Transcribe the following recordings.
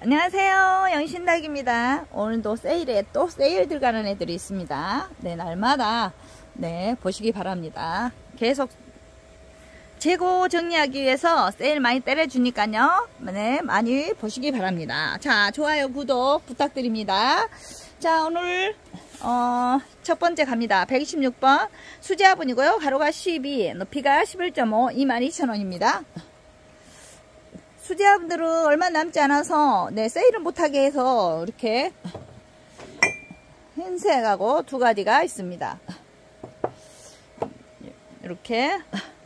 안녕하세요, 영신닭입니다. 오늘도 세일에 또 세일 들어가는 애들이 있습니다. 네, 날마다 네 보시기 바랍니다. 계속 재고 정리하기 위해서 세일 많이 때려주니까요. 네, 많이 보시기 바랍니다. 자, 좋아요, 구독 부탁드립니다. 자, 오늘 첫 번째 갑니다. 126번 수제화분이고요. 가로가 12, 높이가 11.5, 22,000원입니다. 수제화분들은 얼마 남지 않아서 네, 세일은 못하게 해서 이렇게 흰색하고 두 가지가 있습니다. 이렇게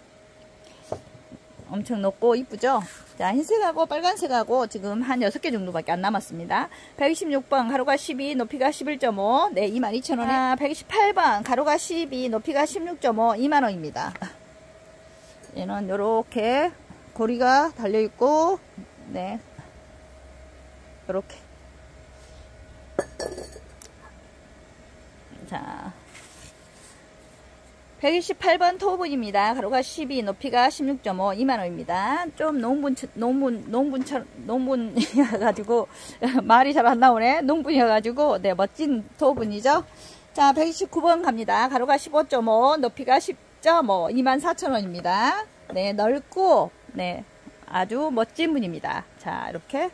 엄청 높고 이쁘죠? 자, 흰색하고 빨간색하고 지금 한 6개 정도밖에 안 남았습니다. 126번 가로가 12, 높이가 11.5, 네, 22,000원에 128번 가로가 12, 높이가 16.5, 2만원입니다. 얘는 요렇게 고리가 달려있고, 네, 요렇게. 자, 128번 토분입니다. 가로가 12, 높이가 16.5, 2만원입니다. 좀 농분이어가지고, 말이 잘 안 나오네. 농분이어가지고, 네, 멋진 토분이죠. 자, 129번 갑니다. 가로가 15.5, 높이가 10.5, 24,000원입니다. 네, 넓고, 네, 아주 멋진 분입니다. 자, 이렇게.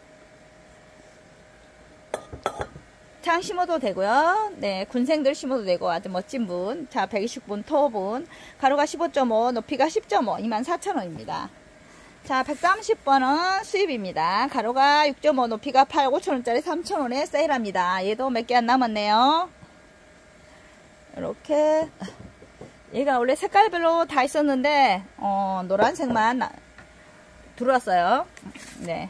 창 심어도 되고요. 네, 군생들 심어도 되고 아주 멋진 분. 자, 129분 토분. 가로가 15.5, 높이가 10.5, 24,000원입니다. 자, 130번은 수입입니다. 가로가 6.5, 높이가 8, 5,000원짜리 3,000원에 세일합니다. 얘도 몇 개 안 남았네요. 이렇게. 얘가 원래 색깔별로 다 있었는데, 노란색만 들어왔어요. 네.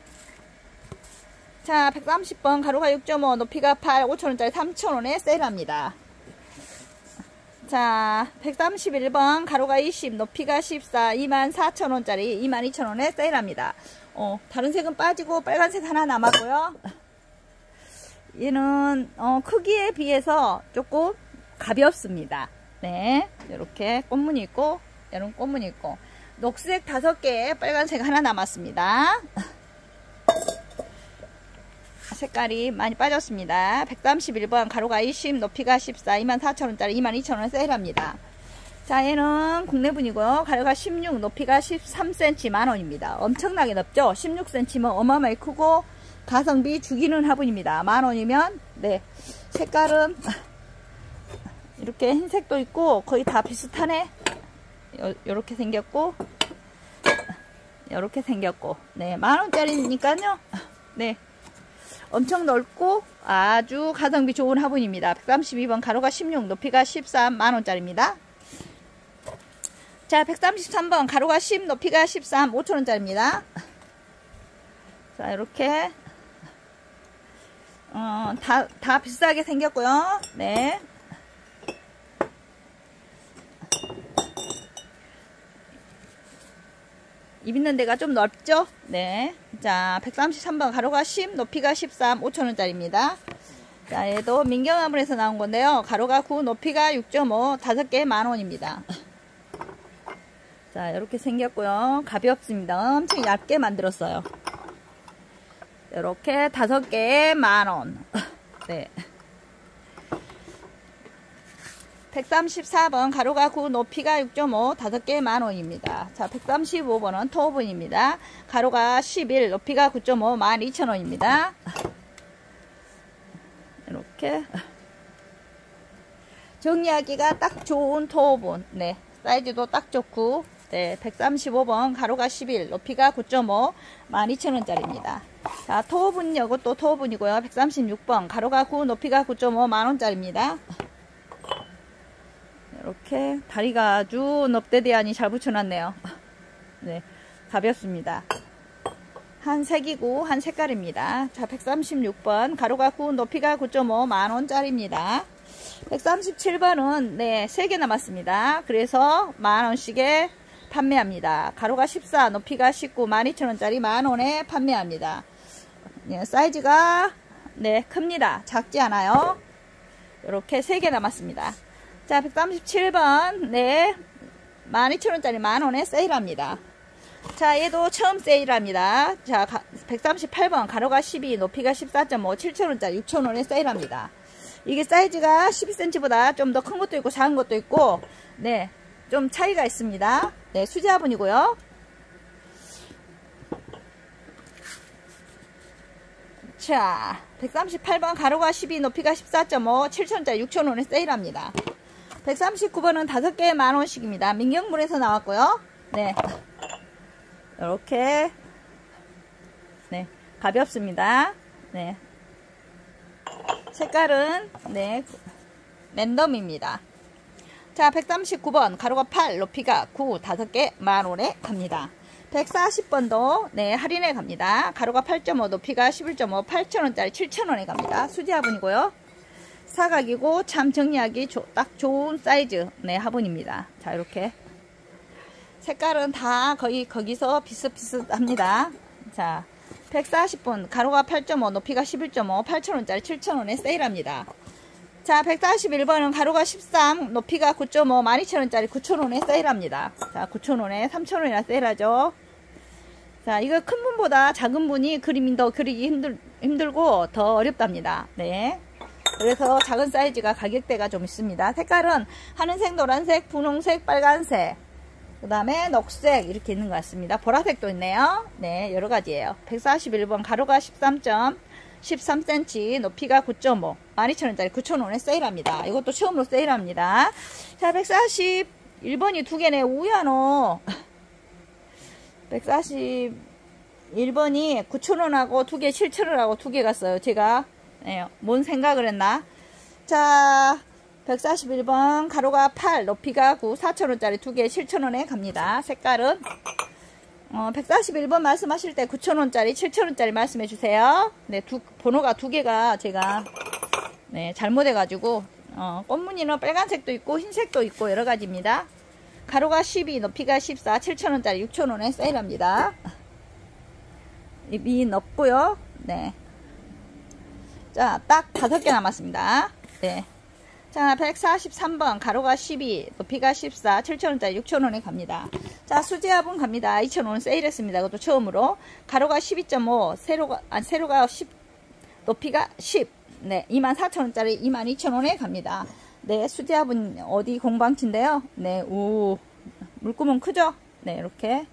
자, 130번 가로가 6.5, 높이가 8, 5,000원짜리 3,000원에 세일합니다. 자, 131번 가로가 20, 높이가 14, 24,000원짜리 22,000원에 세일합니다. 다른 색은 빠지고 빨간색 하나 남았고요. 얘는 크기에 비해서 조금 가볍습니다. 네, 이렇게 꽃무늬 있고, 이런 꽃무늬 있고, 녹색 5개, 빨간색 하나 남았습니다. 색깔이 많이 빠졌습니다. 131번 가로가 20, 높이가 14, 24,000원짜리 22,000원 세일합니다. 자, 얘는 국내분이고요. 가로가 16, 높이가 13cm 만원입니다. 엄청나게 넓죠? 16cm면 어마어마하게 크고 가성비 죽이는 화분입니다. 만원이면 네, 색깔은 이렇게 흰색도 있고 거의 다 비슷하네. 요렇게 생겼고 요렇게 생겼고, 네, 만원짜리니까요. 네, 엄청 넓고 아주 가성비 좋은 화분입니다. 132번 가로가 16, 높이가 13, 만원짜리입니다. 자, 133번 가로가 10, 높이가 13, 5,000원짜리입니다. 자, 이렇게 다 비슷하게 생겼고요. 네, 입 있는 데가 좀 넓죠? 네. 자, 133번 가로가 10, 높이가 13, 5,000원짜리입니다. 자, 얘도 민경화분에서 나온 건데요. 가로가 9, 높이가 6.5, 5개 만원입니다. 자, 이렇게 생겼고요. 가볍습니다. 엄청 얇게 만들었어요. 이렇게 5개에 만원. 네. 134번 가로가 9, 높이가 6.5, 5개 만원입니다. 자, 135번은 토분입니다. 가로가 11, 높이가 9.5, 12,000원입니다. 이렇게 정리하기가 딱 좋은 토분. 네, 사이즈도 딱 좋고. 네, 135번 가로가 11, 높이가 9.5, 12,000원짜리입니다. 자, 토분, 이것도 토분이고요. 136번 가로가 9, 높이가 9.5, 만원짜리입니다. 이렇게 다리가 아주 넙대대하니 잘 붙여놨네요. 네, 가볍습니다. 한 색이고 한 색깔입니다. 자, 136번 가로가 9, 높이가 9.5, 만원짜리입니다. 137번은 네, 3개 남았습니다. 그래서 만원씩에 판매합니다. 가로가 14, 높이가 19, 12,000원짜리 만원에 판매합니다. 네, 사이즈가 네, 큽니다. 작지 않아요. 이렇게 3개 남았습니다. 자, 137번 네, 12,000원짜리 만원에 세일합니다. 자, 얘도 처음 세일합니다. 자, 138번 가로가 12, 높이가 14.5, 7,000원짜리 6,000원에 세일합니다. 이게 사이즈가 12cm보다 좀 더 큰 것도 있고 작은 것도 있고, 네, 좀 차이가 있습니다. 네, 수제화분이고요. 자, 138번 가로가 12, 높이가 14.5, 7,000원짜리 6,000원에 세일합니다. 139번은 5개에 만원씩입니다. 민경물에서 나왔고요. 네, 이렇게 네, 가볍습니다. 네, 색깔은 네, 랜덤입니다. 자, 139번 가로가 8, 높이가 9, 5개 만원에 갑니다. 140번도 네, 할인에 갑니다. 가로가 8.5, 높이가 11.5, 8,000원짜리 7,000원에 갑니다. 수제 화분이고요. 사각이고 참 정리하기 딱 좋은 사이즈 네, 화분입니다. 자, 이렇게 색깔은 다 거의 거기서 비슷비슷합니다. 자, 140번 가로가 8.5, 높이가 11.5, 8,000원짜리 7,000원에 세일합니다. 자, 141번은 가로가 13, 높이가 9.5, 12,000원짜리 9,000원에 세일합니다. 자, 9,000원에 3,000원이나 세일하죠. 자, 이거 큰 분보다 작은 분이 그림이 더 그리기 힘들고 더 어렵답니다. 네. 그래서 작은 사이즈가 가격대가 좀 있습니다. 색깔은 하늘색, 노란색, 분홍색, 빨간색, 그 다음에 녹색 이렇게 있는 것 같습니다. 보라색도 있네요. 네, 여러 가지예요. 141번 가로가 13cm, 높이가 9.5, 12,000원짜리 9,000원에 세일합니다. 이것도 처음으로 세일합니다. 자, 141번이 두 개네. 우야노. 141번이 9,000원하고 두 개 7,000원하고 두 개 갔어요. 제가 네, 뭔 생각을 했나. 자, 141번 가로가 8, 높이가 9, 4,000원짜리 두 개 7,000원에 갑니다. 색깔은 141번 말씀하실 때 9,000원짜리 7,000원짜리 말씀해 주세요. 네, 번호가 두 개가 제가 네, 잘못해 가지고 꽃무늬는 빨간색도 있고 흰색도 있고 여러 가지입니다. 가로가 12, 높이가 14, 7,000원짜리 6,000원에 세일합니다. 이 넓고요. 네. 자, 딱 5개 남았습니다. 네. 자, 143번 가로가 12, 높이가 14, 7,000원짜리 6,000원에 갑니다. 자, 수제화분 갑니다. 2,000원 세일했습니다. 이것도 처음으로. 가로가 12.5, 세로가 10, 높이가 10. 네, 24,000원짜리 22,000원에 갑니다. 네, 수제화분 어디 공방치인데요. 네, 오, 물구멍 크죠? 네, 이렇게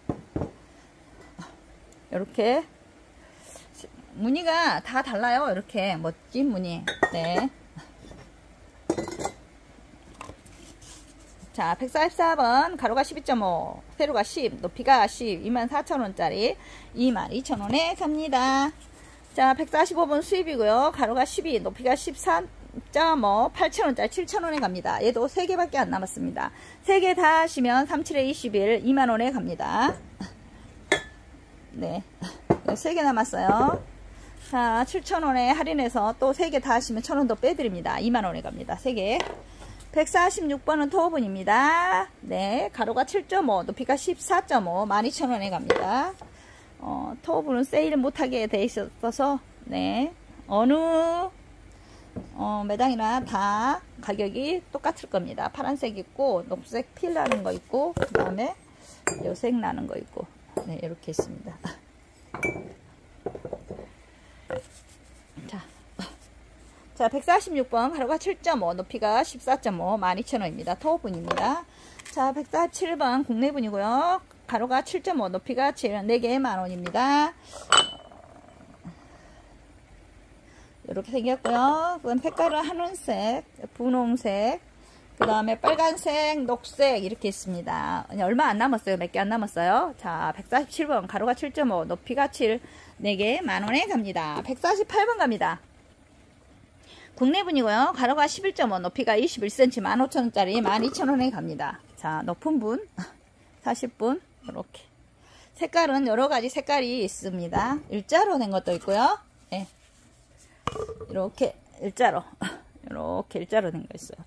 무늬가 다 달라요. 이렇게 멋진 무늬. 네. 자, 144번 가로가 12.5, 세로가 10, 높이가 10, 24,000원짜리 22,000원에 삽니다. 자, 145번 수입이고요. 가로가 12, 높이가 14.5, 8,000원짜리 7,000원에 갑니다. 얘도 3개밖에 안 남았습니다. 3개 다 하시면 37에 21, 2만원에 갑니다. 네, 3개 남았어요. 자, 7,000원에 할인해서 또 3개 다 하시면 1,000원 더 빼드립니다. 2만원에 갑니다. 3개. 146번은 토어분입니다. 네, 가로가 7.5, 높이가 14.5, 12,000원에 갑니다. 토어분은 세일을 못하게 돼 있어서, 네, 어느 매장이나 다 가격이 똑같을 겁니다. 파란색 있고, 녹색 필 나는 거 있고, 그 다음에 요색 나는 거 있고, 네, 이렇게 있습니다. 자, 146번 가로가 7.5, 높이가 14.5, 12,000원입니다. 토어분입니다. 자, 147번 국내분이고요. 가로가 7.5, 높이가 7, 4개에 만원입니다. 이렇게 생겼고요. 그다음 색깔은 하늘색, 분홍색, 그 다음에 빨간색, 녹색 이렇게 있습니다. 얼마 안 남았어요. 몇 개 안 남았어요. 자, 147번 가로가 7.5, 높이가 7, 4개 만원에 갑니다. 148번 갑니다. 국내분이고요. 가로가 11.5, 높이가 21cm, 15,000원짜리 12,000원에 갑니다. 자, 높은 분, 40분, 이렇게. 색깔은 여러가지 색깔이 있습니다. 일자로 된 것도 있고요. 네. 이렇게 일자로 된 거 있어요.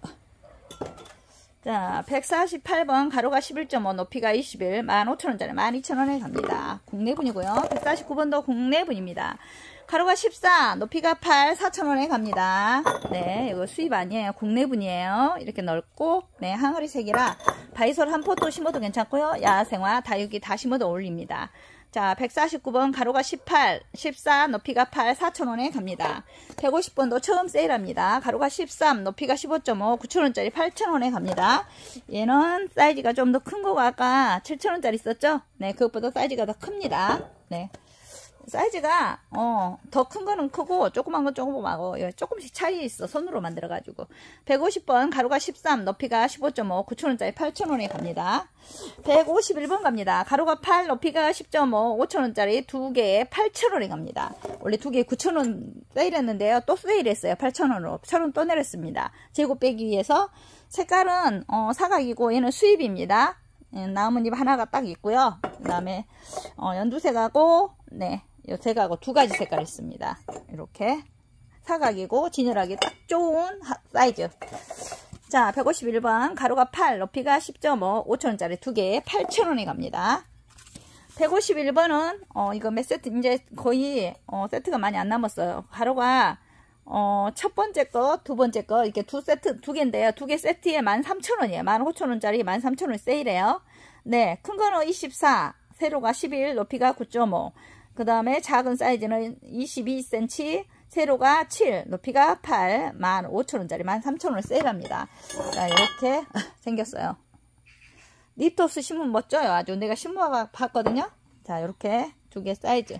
자, 148번 가로가 11.5, 높이가 21, 15,000원짜리 12,000원에 갑니다. 국내분이고요. 149번도 국내분입니다. 가로가 14, 높이가 8, 4,000원에 갑니다. 네, 이거 수입 아니에요. 국내분이에요. 이렇게 넓고, 네, 항아리 색이라 바이솔 한 포도 심어도 괜찮고요. 야생화, 다육이 다 심어도 어울립니다. 자, 149번 가로가 18, 14, 높이가 8, 4,000원에 갑니다. 150번도 처음 세일합니다. 가로가 13, 높이가 15.5, 9,000원짜리 8,000원에 갑니다. 얘는 사이즈가 좀 더 큰 거가 아까 7,000원짜리 있었죠? 네, 그것보다 사이즈가 더 큽니다. 네. 사이즈가 더 큰 거는 크고 조그만 건 조그마하고 조금씩 차이 있어. 손으로 만들어 가지고 150번 가로가 13, 높이가 15.5, 9,000원짜리 8,000원에 갑니다. 151번 갑니다. 가로가 8, 높이가 10.5, 5,000원짜리 두 개에 8,000원에 갑니다. 원래 두 개에 9,000원 세일했는데요. 또 세일했어요. 8,000원으로 1,000원 또 내렸습니다. 재고 빼기 위해서. 색깔은 사각이고 얘는 수입입니다. 나뭇잎 하나가 딱 있고요. 그 다음에 연두색하고 네, 요 색하고 두 가지 색깔 있습니다. 이렇게 사각이고 진열하기 딱 좋은 사이즈. 자, 151번 가로가 8, 높이가 10.5, 5,000원짜리 두 개에 8,000원에 갑니다. 151번은 이거 몇 세트 이제 거의 세트가 많이 안 남았어요. 가로가 첫 번째 거, 두 번째 거 이렇게 두 세트 두 개인데요. 두 개 세트에 15,000원이에요. 15,000원짜리 13,000원 세일해요. 네, 큰 거는 24, 세로가 11, 높이가 9.5. 그 다음에 작은 사이즈는 22cm, 세로가 7, 높이가 8, 15,000원짜리 13,000원을 세일합니다. 자, 이렇게 생겼어요. 니토스 신문 멋져요. 아주 내가 신문 봤거든요. 자, 이렇게 두 개 사이즈.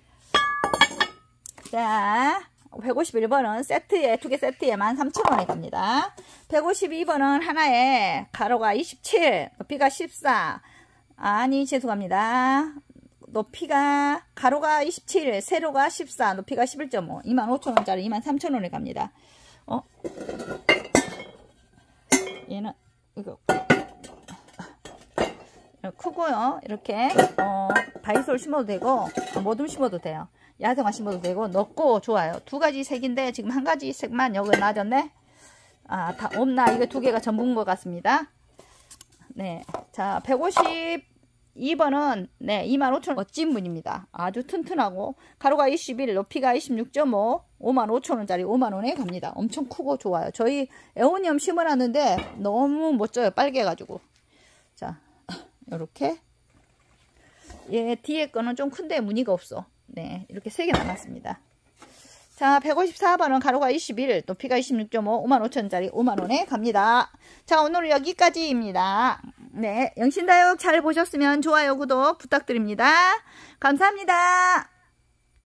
자, 151번은 세트에, 두 개 세트에 13,000원에 갑니다. 152번은 하나에 가로가 27, 높이가 14. 아니, 죄송합니다. 높이가, 가로가 27, 세로가 14, 높이가 11.5. 25,000원짜리 23,000원에 갑니다. 얘는, 이거, 크고요. 이렇게, 바이솔 심어도 되고, 모둠 심어도 돼요. 야생화 심어도 되고 넣고 좋아요. 두 가지 색인데 지금 한 가지 색만 여기 놔졌네. 아, 다 없나? 이거 두 개가 전부인 것 같습니다. 네, 자 152번은 네 25,000원 멋진 분입니다. 아주 튼튼하고 가로가 21, 높이가 26.5, 55,000원짜리 5만원에 갑니다. 엄청 크고 좋아요. 저희 에오니엄 심어놨는데 너무 멋져요. 빨개가지고. 자, 요렇게 얘 뒤에 거는 좀 큰데 무늬가 없어. 네, 이렇게 3개 남았습니다. 자, 154번은 가로가 21, 높이가 26.5, 55,000원짜리 5만원에 갑니다. 자, 오늘은 여기까지입니다. 네, 영신다육 잘 보셨으면 좋아요, 구독 부탁드립니다. 감사합니다.